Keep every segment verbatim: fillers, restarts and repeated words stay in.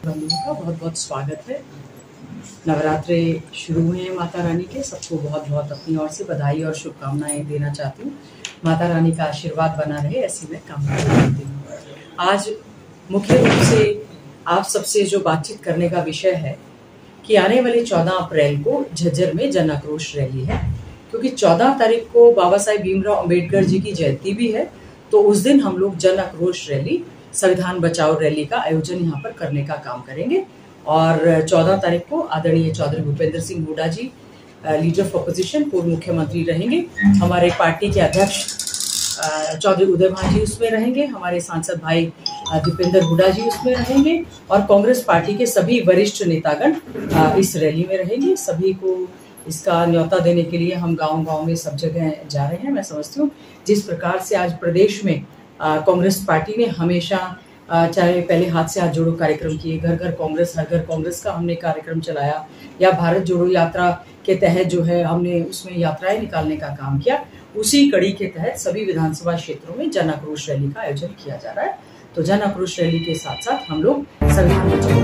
बंधुओं का बहुत बहुत स्वागत है। नवरात्रे शुरू हुए हैं माता रानी के, सबको बहुत बहुत अपनी ओर से बधाई और शुभकामनाएं देना चाहती हूँ। माता रानी का आशीर्वाद बना रहे ऐसी मैं कामना करती हूँ। आज मुख्य रूप से आप सबसे जो बातचीत करने का विषय है कि आने वाली चौदह अप्रैल को झज्जर में जन आक्रोश रैली है, क्योंकि चौदह तारीख को बाबा साहेब भीमराव अंबेडकर जी की जयंती भी है। तो उस दिन हम लोग जन आक्रोश रैली, संविधान बचाओ रैली का आयोजन यहाँ पर करने का काम करेंगे। और चौदह तारीख को आदरणीय Chaudhary Bhupendra Singh Hooda ji, leader of opposition, पूर्व मुख्यमंत्री रहेंगे। हमारे पार्टी के अध्यक्ष चौधरी उदय भान जी उसमें रहेंगे, हमारे सांसद भाई दीपेंद्र हुड्डा जी उसमें रहेंगे और कांग्रेस पार्टी के सभी वरिष्ठ नेतागण इस रैली में रहेंगे। सभी को इसका न्योता देने के लिए हम गांव-गांव में सब जगह जा रहे हैं। मैं समझती हूँ जिस प्रकार से आज प्रदेश में कांग्रेस पार्टी ने हमेशा, चाहे पहले हाथ से हाथ जोड़ो कार्यक्रम किए, घर घर कांग्रेस हर घर कांग्रेस का हमने कार्यक्रम चलाया, या भारत जोड़ो यात्रा के तहत जो है हमने उसमें यात्राएं निकालने का काम किया, उसी कड़ी के तहत सभी विधानसभा क्षेत्रों में जन आक्रोश रैली का आयोजन किया जा रहा है। तो जन आक्रोश रैली के साथ साथ हम लोग संविधान बचाओ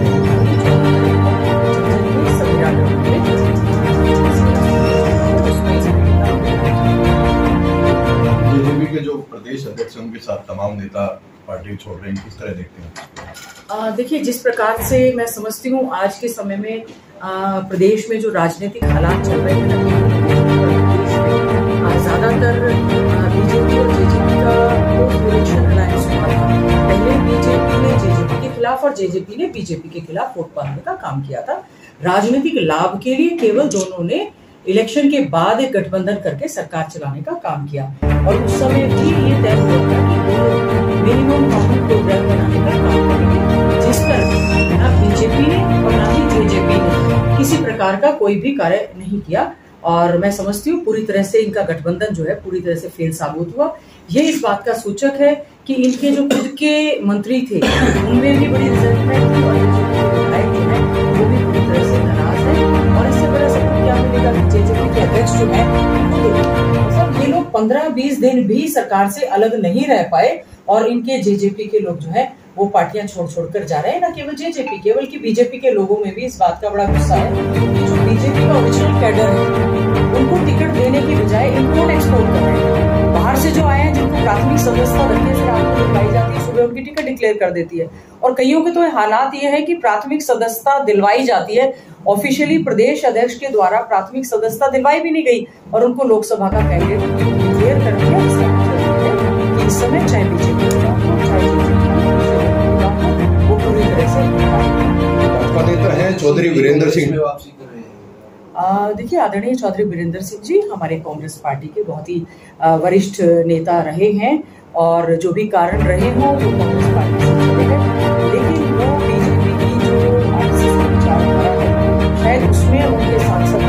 बीजेपी के जो प्रदेश अध्यक्ष उनके साथ तमाम नेता पार्टी छोड़ रहे हैं, किस तरह देखते हैं? देखिए, जिस प्रकार से मैं समझती हूँ आज के समय में आ, प्रदेश में जो राजनीतिक हालात चल रहे हैं, ज्यादातर बीजेपी और जेजेपी का इलेक्शन अलायंस हुआ था। पहले बीजेपी ने जेजेपी के खिलाफ और जेजेपी ने बीजेपी के खिलाफ वोट बांधने का काम किया था। राजनीतिक लाभ के लिए केवल दोनों ने इलेक्शन के बाद एक गठबंधन करके सरकार चलाने का काम किया और उस समय भी ये तय हुआ था कि मिनिमम कॉमन प्रोग्राम बनाने का काम करेंगे, जिस पर ना बीजेपी ने और ना ही जेजेपी ने किसी प्रकार का कोई भी कार्य नहीं किया। और मैं समझती हूँ पूरी तरह से इनका गठबंधन जो है पूरी तरह से फेल साबित हुआ। ये इस बात का सूचक है कि इनके जो खुद के मंत्री थे उनमें भी बड़ी रिजल्टमेंट थी और विधायक जो है वो भी पूरी तरह से नाराज है। और इससे बड़ा सबको क्या मिलेगा कि जेजेपी के अध्यक्ष जो है सब ये लोग पंद्रह बीस दिन भी सरकार से अलग नहीं रह पाए और इनके जेजेपी के लोग जो है वो पार्टियां छोड़ छोड़ कर जा रहे हैं। ना केवल जेजेपी, केवल की बीजेपी के लोगों में भी इस बात का बड़ा गुस्सा है कि जो बीजेपी का ओरिजिनल कैडर है उनको टिकट देने की बजाय इम्पोर्ट एक्सपोर्ट कर रहे हैं। बाहर से जो आए हैं जिनको प्राथमिक सदस्यता रखने से रात को दिलवाई जाती है, सुबह उनकी टिकट डिक्लेयर कर देती है। और कईयों के तो हालात ये है कि प्राथमिक सदस्यता दिलवाई जाती है, ऑफिशियली प्रदेश अध्यक्ष के द्वारा प्राथमिक सदस्यता दिलवाई भी नहीं गई और उनको लोकसभा का कैंडिडेट डिक्लेयर कर दिया। इसका मतलब है कि इस समय चाहे बीजेपी चाहे वो पूरी तरह से भाजपा नेता है चौधरी वीरेंद्र सिंह। देखिए, आदरणीय चौधरी वीरेंद्र सिंह जी हमारे कांग्रेस पार्टी के बहुत ही वरिष्ठ नेता रहे हैं और जो भी कारण रहे हों वो कांग्रेस पार्टी से जुड़े हैं, लेकिन वो बीजेपी की जो आरएसएस की विचारधारा है शायद उसमें उनके सांसद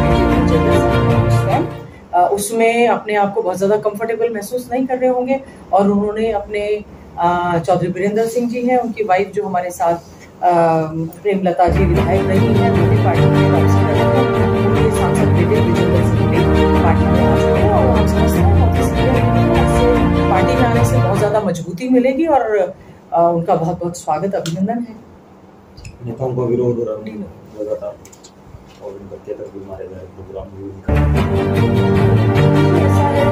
उसमें अपने आप को बहुत ज्यादा कंफर्टेबल महसूस नहीं कर रहे होंगे। और उन्होंने अपने चौधरी वीरेंद्र सिंह जी हैं, उनकी वाइफ जो हमारे साथ प्रेमलता जी विधायक रही हैं, वो भी पार्टी में वापसी कर रहे हैं। उनके सांसद बेटे विजेंद्र सिंह भी पार्टी में आ चुके हैं और हम समझते हैं इससे पार्टी में आने से बहुत ज्यादा मजबूती मिलेगी और उनका बहुत बहुत स्वागत, अभिनंदन है। नेताओं का विरोध हो रहा है लगातार और बच्चे तक भी मारे गए, प्रोग्राम भी ऐसा है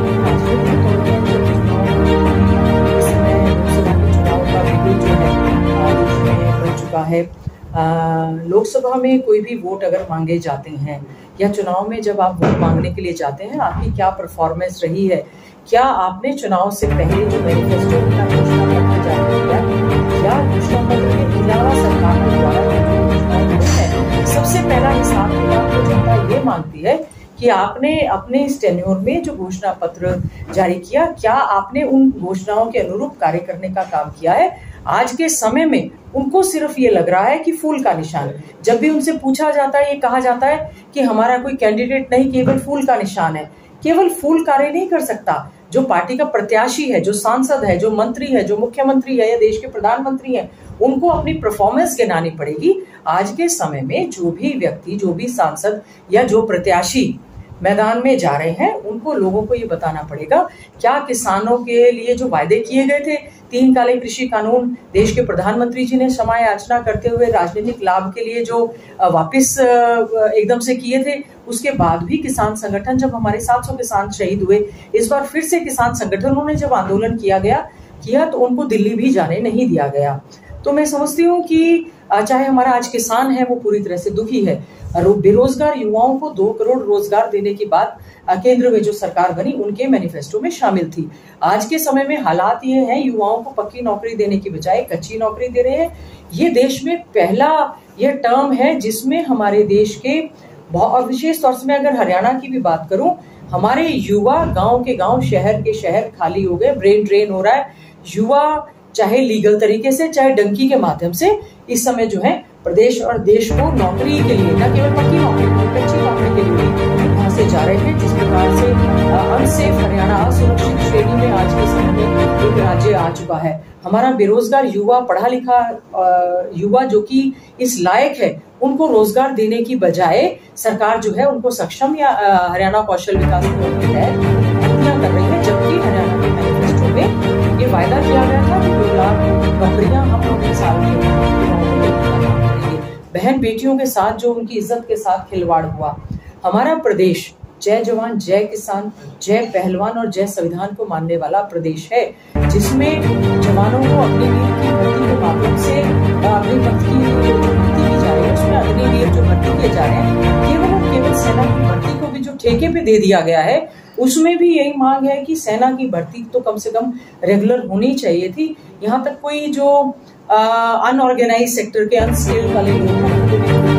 है। लोकसभा में कोई भी वोट अगर मांगे जाते हैं या चुनाव में जब आप वोट मांगने के लिए जाते हैं, आपकी क्या परफॉर्मेंस रही है, क्या आपने चुनाव से पहले जो मैनिफेस्टो का घोषणा पत्र जारी किया, क्या घोषणा पत्र के अलावा सरकार के द्वारा है, सबसे पहला हिसाब किताब तो जनता ये मांगती है कि आपने अपने इस टेन्योर में जो घोषणा पत्र जारी किया, क्या आपने उन घोषणाओं के अनुरूप कार्य करने का काम किया है। आज के समय में उनको सिर्फ ये लग रहा है कि फूल का निशान, जब भी उनसे पूछा जाता है, ये कहा जाता है कि हमारा कोई कैंडिडेट नहीं, केवल फूल का निशान है। केवल फूल कार्य नहीं कर सकता। जो पार्टी का प्रत्याशी है, जो सांसद है, जो मंत्री है, जो मुख्यमंत्री है या देश के प्रधानमंत्री है, उनको अपनी परफॉर्मेंस गिनानी पड़ेगी। आज के समय में जो भी व्यक्ति, जो भी सांसद या जो प्रत्याशी मैदान में जा रहे हैं, उनको लोगों को ये बताना पड़ेगा क्या किसानों के लिए जो वायदे किए गए थे, तीन काले कृषि कानून देश के प्रधानमंत्री जी ने क्षमा याचना करते हुए राजनीतिक लाभ के लिए जो वापस एकदम से किए थे, उसके बाद भी किसान संगठन, जब हमारे सात सौ किसान शहीद हुए, इस बार फिर से किसान संगठनों ने जब आंदोलन किया गया किया तो उनको दिल्ली भी जाने नहीं दिया गया। तो मैं समझती हूँ कि चाहे हमारा आज किसान है वो पूरी तरह से दुखी है। बेरोजगार युवाओं को दो करोड़ रोजगार देने की बात केंद्र में जो सरकार बनी उनके मैनिफेस्टो में शामिल थी। आज के समय में हालात ये हैं, युवाओं को पक्की नौकरी देने की बजाय कच्ची नौकरी दे रहे हैं। ये देश में पहला यह टर्म है जिसमें हमारे देश के, और विशेष तौर से मैं अगर हरियाणा की भी बात करूं, हमारे युवा गांव के गांव, शहर के शहर खाली हो गए, ब्रेन ड्रेन हो रहा है। युवा चाहे लीगल तरीके से चाहे डंकी के माध्यम से इस समय जो है प्रदेश और देश को नौकरी के लिए, न केवल पक्की नौकरी, कच्ची नौकरी के लिए वहां से जा रहे हैं। जिस प्रकार से अनसेफ हरियाणा असुरक्षित श्रेणी में आज के समय में एक राज्य आ चुका है। हमारा बेरोजगार युवा, पढ़ा लिखा युवा जो कि इस लायक है, उनको रोजगार देने की बजाय सरकार जो है उनको सक्षम या हरियाणा कौशल विकास निगम के तहत भर्तियां कर रही है, जबकि हरियाणा के मैनिफेस्टो में ये वायदा किया गया था कि दो लाख नौकरियां हम लोग साल में करेंगे। बहन बेटियों के साथ जो उनकी इज्जत के साथ खिलवाड़ हुआ। हमारा प्रदेश जय जवान जय किसान जय पहलवान और जय संविधान को मानने वाला प्रदेश है, जिसमें जवानों को अग्निवीर की भर्ती के माध्यम से अग्निपथ की भर्ती की जा रही है, उसमें अग्निवीर जो भर्ती किए जा रहे हैं केवल और केवल सेना की भर्ती को भी जो ठेके पे दे दिया गया है, उसमें भी यही मांग है कि सेना की भर्ती तो कम से कम रेगुलर होनी चाहिए थी। यहाँ तक कोई जो अनऑर्गेनाइज सेक्टर के अनस्किल्ड वाले लोग हैं उनको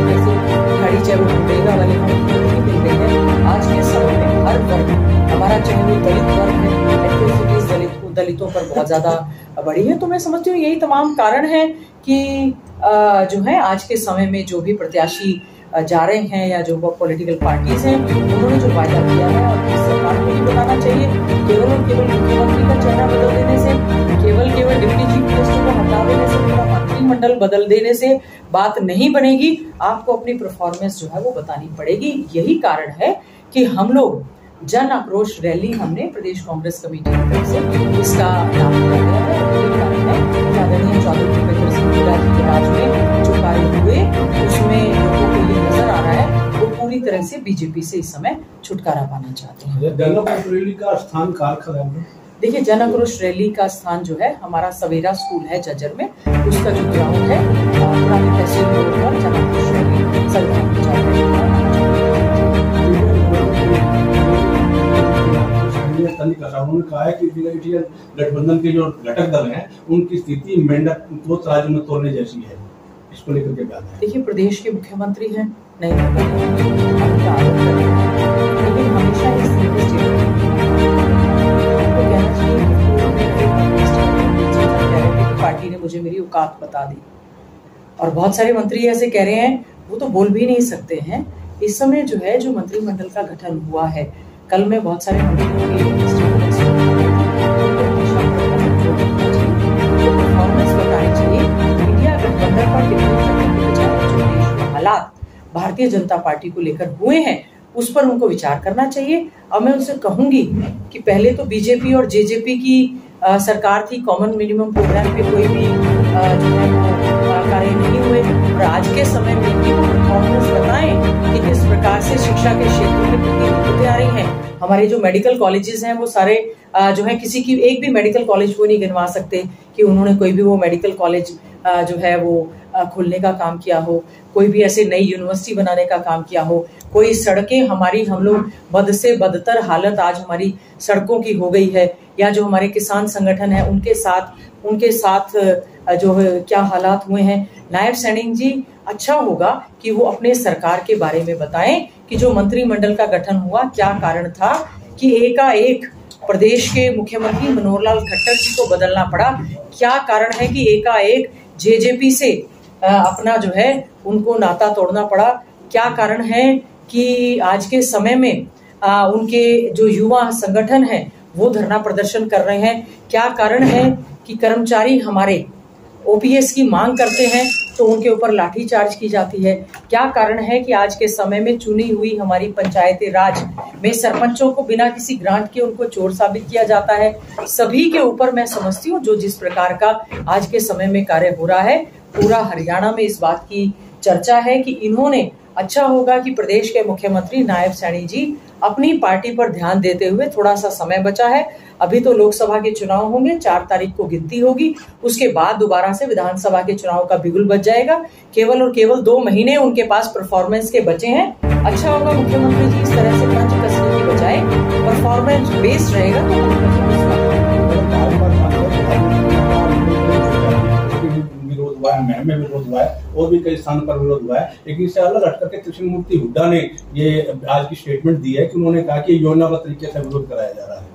भी गाड़ी चाहे वो मनरेगा वाले नहीं मिल रही है। आज के समय में हर वर्ग, हमारा चाहे वो दलित वर्ग है, एट्रोसिटीज दलित दलितों पर बहुत ज्यादा बढ़ी है। तो मैं समझती हूँ यही तमाम कारण है कि जो है आज के समय में जो भी प्रत्याशी जा रहे हैं या जो पॉलिटिकल पार्टीज हैं, उन्होंने जो वायदा किया है और सरकार को भी बताना चाहिए। केवल और केवल मुख्यमंत्री का चेहरा बदल देने से, केवल केवल डिप्टी चीफ मिनिस्टर को हटा देने से, पूरा मंत्रिमंडल बदल देने से बात नहीं बनेगी। आपको अपनी परफॉर्मेंस जो है वो बतानी पड़ेगी। यही कारण है कि हम लोग जन आक्रोश रैली हमने प्रदेश कांग्रेस कमेटी की तरफ से इसका नाम दिया गया है। यही कारण है कि आदरणीय चौधरी भूपेंद्र सिंह हुड्डा जी के राज में जो कार्य हुए उसमें लोगों को ये नजर आ रहा है वो पूरी तरह से बीजेपी से इस समय छुटकारा पाना चाहते हैं। जन आक्रोश रैली का स्थान कारखा है। देखिए, जन आक्रोश रैली का स्थान जो है हमारा सवेरा स्कूल है जज्जर में, उसका जो ग्राउंड है पुरानी तहसील रोड पर जन आक्रोश रैली उन्होंने कहा है कि गठबंधन के जो घटक दल हैं उनकी स्थिति मेंढक को राज्य में तोड़ने जैसी है, इसको लेकर के बात है। देखिए, प्रदेश के मुख्यमंत्री हैं, नहीं लेकिन हमेशा इस पार्टी ने मुझे मेरी औकात बता दी और बहुत सारे मंत्री ऐसे कह रहे हैं वो तो बोल भी नहीं सकते हैं। इस समय जो है जो मंत्रिमंडल का गठन हुआ है, कल में बहुत सारे मंत्रियों के परफॉर्मेंस बतानी चाहिए। इंडिया गठबंधन पर टिप्पणी करने के बजाय जो देश में हालात भारतीय जनता पार्टी को लेकर हुए हैं उस पर उनको विचार करना चाहिए। और मैं उनसे कहूंगी कि पहले तो बीजेपी और जेजेपी की आ, सरकार थी, कॉमन मिनिमम प्रोग्राम पे कोई भी आ, जो है वो कार्य नहीं हुए, और आज के समय में इनकी परफॉर्मेंस बताएं कि किस प्रकार से शिक्षा के क्षेत्र में कितनी दिक्कतें आ रही हैं। हमारे जो मेडिकल कॉलेजेस हैं वो सारे आ, जो है किसी की एक भी मेडिकल कॉलेज वो नहीं गिनवा सकते कि उन्होंने कोई भी वो मेडिकल कॉलेज जो है वो खोलने का काम किया हो, कोई भी ऐसे नई यूनिवर्सिटी बनाने का काम किया हो, कोई सड़कें हमारी, हम लोग बद से बदतर हालत आज हमारी सड़कों की हो गई है, या जो हमारे किसान संगठन है उनके साथ उनके साथ जो क्या हालात हुए हैं। नायब सैनिक जी, अच्छा होगा कि वो अपने सरकार के बारे में बताएं कि जो मंत्रिमंडल का गठन हुआ क्या कारण था कि एकाएक प्रदेश के मुख्यमंत्री मनोहर लाल खट्टर जी को बदलना पड़ा। क्या कारण है कि एकाएक जेजेपी से अपना जो है उनको नाता तोड़ना पड़ा। क्या कारण है कि आज के समय में आ, उनके जो युवा संगठन हैं वो धरना प्रदर्शन कर रहे हैं। क्या कारण है कि कर्मचारी हमारे ओपीएस की मांग करते हैं तो उनके ऊपर लाठीचार्ज की जाती है। क्या कारण है कि आज के समय में चुनी हुई हमारी पंचायती राज में सरपंचों को बिना किसी ग्रांट के उनको चोर साबित किया जाता है। सभी के ऊपर मैं समझती हूँ जो जिस प्रकार का आज के समय में कार्य हो रहा है, पूरा हरियाणा में इस बात की चर्चा है कि इन्होंने, अच्छा होगा कि प्रदेश के मुख्यमंत्री नायब सैनी जी अपनी पार्टी पर ध्यान देते हुए, थोड़ा सा समय बचा है, अभी तो लोकसभा के चुनाव होंगे, चार तारीख को गिनती होगी, उसके बाद दोबारा से विधानसभा के चुनाव का बिगुल बज जाएगा। केवल और केवल दो महीने उनके पास परफॉर्मेंस के बचे हैं। अच्छा होगा मुख्यमंत्री जी इस तरह से पंच कसने की बजाय परफॉर्मेंस बेस्ड रहेगा विरोध हुआ है, महम में विरोध हुआ है और भी कई स्थानों पर विरोध हुआ है। लेकिन इससे अलग हटकर के कृष्ण मूर्ति हुड्डा ने ये आज की स्टेटमेंट दी है कि उन्होंने कहा कि योजनाबद्ध तरीके से विरोध कराया जा रहा है।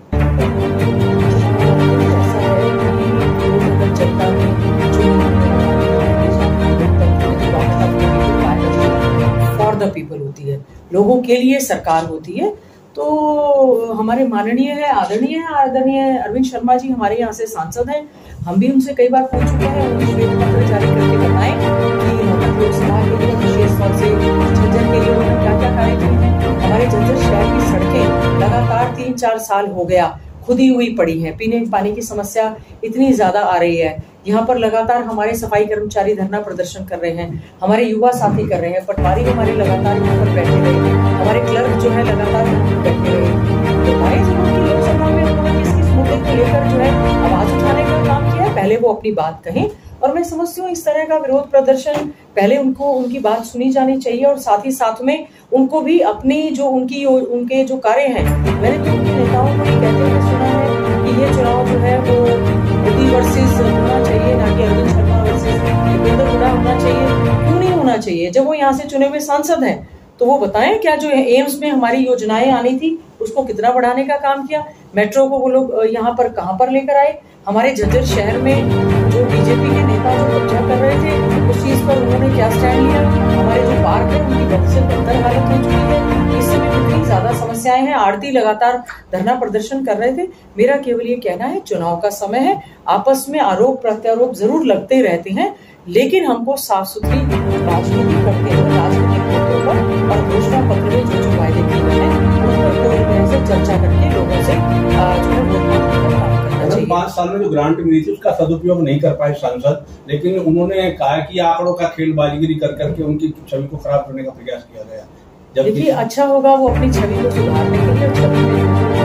फॉर द पीपल होती है, लोगों के लिए सरकार होती है। तो हमारे माननीय है, आदरणीय है, आदरणीय अरविंद शर्मा जी हमारे यहाँ से सांसद हैं। हम भी उनसे कई बार पूछ चुके हैं, उन्हें श्वेत पत्र जारी करके बताएं कि लोकसभा के लिए विशेष तौर से झज्जर के लिए उन्होंने क्या क्या कार्य किए हैं। हमारे झज्जर शहर की सड़कें लगातार तीन चार साल हो गया खुदी हुई पड़ी है, पीने पानी की समस्या इतनी ज्यादा आ रही है। यहाँ पर लगातार हमारे सफाई कर्मचारी धरना प्रदर्शन कर रहे हैं, हमारे युवा साथी कर रहे हैं, पटवारी हमारे लगातार यहाँ पर बैठे रहे, हमारे क्लर्क जो है लगातार यहाँ पर बैठे रहे। तो भाई जरूर लोकसभा में उन्होंने किस किस मुद्दे को लेकर जो है आवाज उठाने का काम किया है, पहले वो अपनी बात कहें। और मैं समझती हूँ इस तरह का विरोध प्रदर्शन पहले उनको उनकी बात सुनी जानी चाहिए और साथ ही साथ में उनको भी अपनी जो उनकी उनके जो कार्य हैं, मैंने तो उनके नेताओं को ये कहते हुए सुना है कि ये चुनाव जो है वो मोदी वर्सेस होना चाहिए, ना कि अरविंद शर्मा वर्सेस दीपेंद्र हुड्डा होना चाहिए। क्यों नहीं होना चाहिए? जब वो यहाँ से चुने हुए सांसद हैं तो वो बताएं क्या जो एम्स में हमारी योजनाएं आनी थी उसको कितना बढ़ाने का काम किया, मेट्रो को वो लोग यहाँ पर कहाँ पर लेकर आए, हमारे झज्जर शहर में जो बीजेपी के नेता जो कब्जा कर रहे थे उस चीज पर उन्होंने क्या स्टैंड लिया, हमारे जो पार्क है उनकी बद से बदतर हालत हो चुकी है, इस समय कितनी ज्यादा समस्याएं हैं, आरती लगातार धरना प्रदर्शन कर रहे थे। मेरा केवल ये कहना है चुनाव का समय है, आपस में आरोप प्रत्यारोप जरूर लगते रहते हैं, लेकिन हमको साफ सुथरी राजनीति करते हुए राजनीतिक मुद्दों पर और घोषणा पत्र में जो जो वायदे किए गए हैं उन पर पूरी तरह से चर्चा करके लोगों से जो है वोट मांगने का काम करना चाहिए। पांच साल में जो ग्रांट मिली थी उसका सदुपयोग नहीं कर पाए सांसद, लेकिन उन्होंने कहा कि आंकड़ों का खेल बाजीगिरी कर करके उनकी छवि को खराब करने का प्रयास किया गया। देखिए अच्छा होगा वो अपनी छवि को सुधारने के लिए छवि में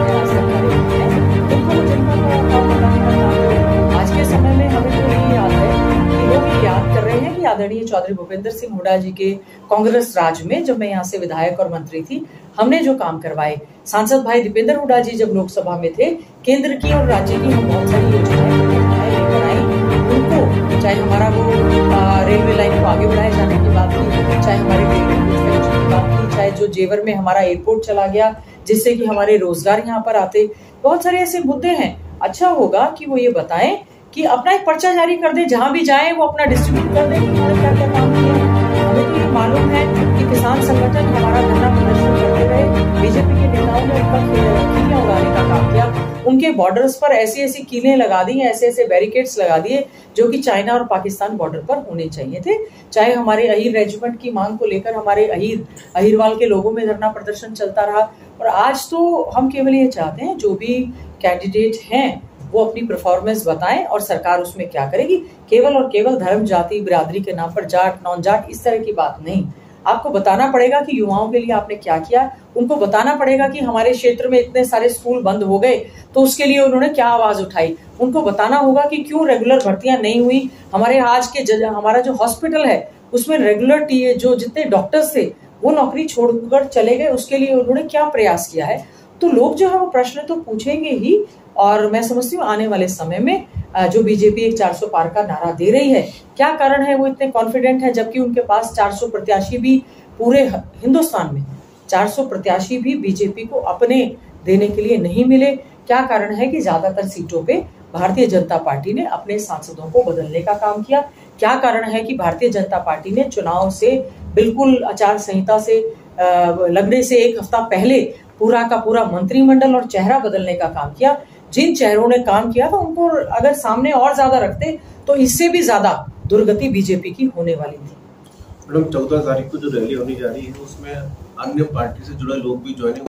आज के समय में हमें तो यही याद है कि लोग ये याद कर रहे हैं कि आदरणीय चौधरी भूपेंद्र सिंह हुड्डा जी के कांग्रेस राज में जब मैं यहाँ से विधायक और मंत्री थी हमने जो काम करवाए, सांसद भाई दीपेंद्र हुड्डा जी जब लोकसभा में थे, केंद्र की और राज्य की हम बहुत सारी योजनाएं लेकर आई, उनको चाहे हमारा वो रेलवे लाइन को आगे बढ़ाए जाने की बात की, चाहे हमारी रेलवे की बात की, चाहे जो जेवर में हमारा एयरपोर्ट चला गया जिससे कि हमारे रोजगार यहाँ पर आते, बहुत सारे ऐसे मुद्दे हैं। अच्छा होगा कि वो ये बताएं कि अपना एक पर्चा जारी कर दे, जहां भी जाए वो अपना डिस्ट्रीब्यूट कर दे कि उन्होंने क्या क्या काम किया है। हमें तो ये मालूम है कि किसान संगठन हमारा धरना प्रदर्शन करते रहे, बीजेपी के नेताओं ने उनका कीलें उड़ाने का काम किया, उनके बॉर्डर्स पर ऐसी ऐसी कीलें लगा दी, ऐसे ऐसे बैरिकेड्स लगा दिए जो कि चाइना और पाकिस्तान बॉर्डर पर होने चाहिए थे। चाहे हमारे अहीर रेजिमेंट की मांग को लेकर हमारे अहीर अहीरवाल के लोगों में धरना प्रदर्शन चलता रहा। और आज तो हम केवल ये चाहते हैं जो भी कैंडिडेट हैं वो अपनी परफॉर्मेंस बताएं और सरकार उसमें क्या करेगी। केवल और केवल धर्म जाति बिरादरी के नाम पर जाट नॉन जाट इस तरह की बात नहीं, आपको बताना पड़ेगा कि युवाओं के लिए आपने क्या किया, उनको बताना पड़ेगा कि हमारे क्षेत्र में इतने सारे स्कूल बंद हो गए तो उसके लिए उन्होंने क्या आवाज उठाई, उनको बताना होगा कि क्यों रेगुलर भर्तियां नहीं हुई, हमारे आज के हमारा जो हॉस्पिटल है उसमें रेगुलर जो जितने डॉक्टर्स थे वो नौकरी छोड़कर चले गए, उसके लिए उन्होंने क्या प्रयास किया है। तो लोग जो है वो प्रश्न तो पूछेंगे ही। और मैं समझती हूँ आने वाले समय में जो बीजेपी एक चार सौ पार का नारा दे रही है, क्या कारण है वो इतने कॉन्फिडेंट है जबकि उनके पास चार सौ प्रत्याशी भी पूरे हिंदुस्तान में चार सौ प्रत्याशी भी बीजेपी को अपने देने के लिए नहीं मिले। क्या कारण है कि ज्यादातर सीटों पे भारतीय जनता पार्टी ने अपने सांसदों को बदलने का काम किया। क्या कारण है कि भारतीय जनता पार्टी ने चुनाव से बिल्कुल आचार संहिता से लगने से एक हफ्ता पहले पूरा का पूरा मंत्रिमंडल और चेहरा बदलने का काम किया। जिन चेहरों ने काम किया था उनको अगर सामने और ज्यादा रखते तो इससे भी ज्यादा दुर्गति बीजेपी की होने वाली थी। मैडम, चौदह तारीख को जो रैली होने जा रही है उसमें अन्य पार्टी से जुड़े लोग भी ज्वाइनिंग